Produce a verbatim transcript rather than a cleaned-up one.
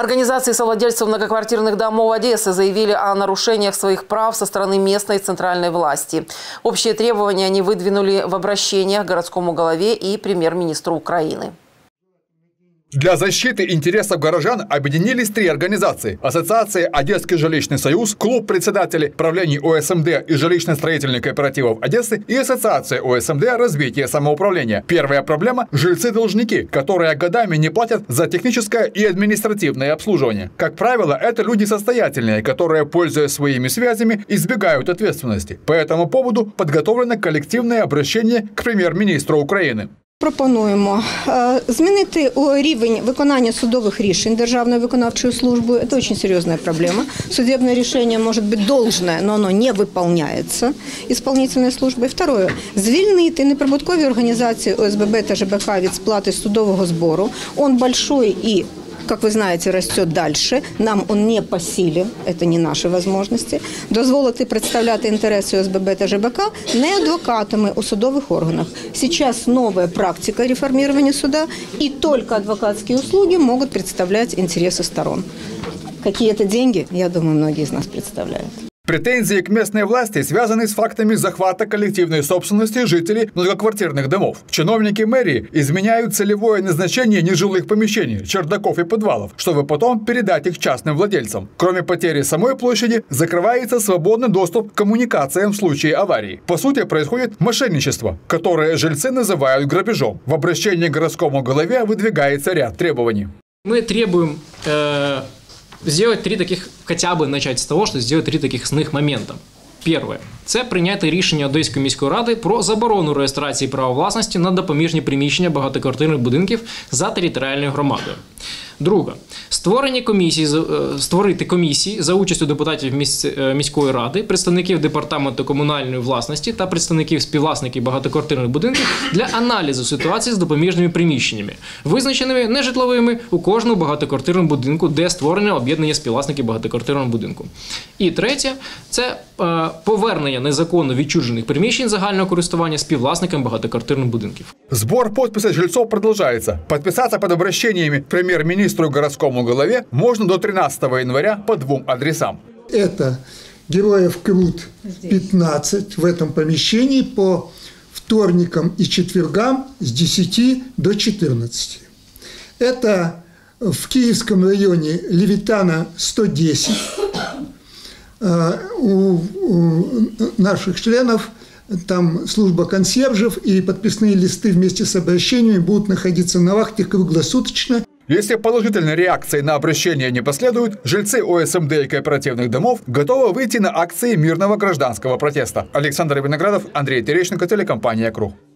Организации совладельцев многоквартирных домов Одессы заявили о нарушениях своих прав со стороны местной и центральной власти. Общие требования они выдвинули в обращениях к городскому голове и премьер-министру Украины. Для защиты интересов горожан объединились три организации: Ассоциация «Одесский жилищный союз», Клуб председателей правлений ОСМД и жилищно-строительных кооперативов Одессы и Ассоциация ОСМД «Развитие самоуправления». Первая проблема – жильцы-должники, которые годами не платят за техническое и административное обслуживание. Как правило, это люди состоятельные, которые, пользуясь своими связями, избегают ответственности. По этому поводу подготовлено коллективное обращение к прем'єр-міністру України. Пропонуємо змінити рівень виконання судових рішень Державною виконавчою службою. Это очень серьезная проблема. Судебное решение может быть должное, но оно не выполняется исполнительной службой. Второе. Звільнити неприбуткові організації ОСББ та ЖБХ від сплати судового збору. Он большой и, как вы знаете, растет дальше. Нам он не по силе, это не наши возможности. Дозволити представляти інтереси ОСББ та ЖБК не адвокатами у судовых органах. Сейчас новая практика реформирования суда, и только адвокатские услуги могут представлять интересы сторон. Какие это деньги, я думаю, многие из нас представляют. Претензии к местной власти связаны с фактами захвата коллективной собственности жителей многоквартирных домов. Чиновники мэрии изменяют целевое назначение нежилых помещений, чердаков и подвалов, чтобы потом передать их частным владельцам. Кроме потери самой площади, закрывается свободный доступ к коммуникациям в случае аварии. По сути, происходит мошенничество, которое жильцы называют грабежом. В обращении к городскому голове выдвигается ряд требований. Мы требуем э сделать три таких, хотя бы начать с того, что сделать три таких основних момента. Перше – це прийняти рішення Одеської міської ради про заборону реєстрації права власності на допоміжні приміщення багатоквартирних будинків за територіальною громадою. Друге – створення комісії, створити комісії за участю депутатів міської ради, представників департаменту комунальної власності та представників співвласників багатоквартирних будинків для аналізу ситуації з допоміжними приміщеннями, визначеними нежитловими у кожному багатоквартирному будинку, де створено об'єднання співвласників багатоквартирного будинку. І третє – це повернення незаконно відчужених приміщень загального користування співвласникам багатоквартирних будинків. Сбор подписей жильцов продолжается. Подписаться под обращениями премьер-министру и городскому голове можно до тринадцатого января по двум адресам. Это Героев Крут, пятнадцать, в этом помещении по вторникам и четвергам с десяти до четырнадцати. Это в Киевском районе Левитана, сто десять. У наших членов там служба консьержев, и подписные листы вместе с обращениями будут находиться на вахте круглосуточно. Если положительной реакции на обращение не последует, жильцы ОСМД и кооперативных домов готовы выйти на акции мирного гражданского протеста. Александр Виноградов, Андрей Терещенко, телекомпания «Круг».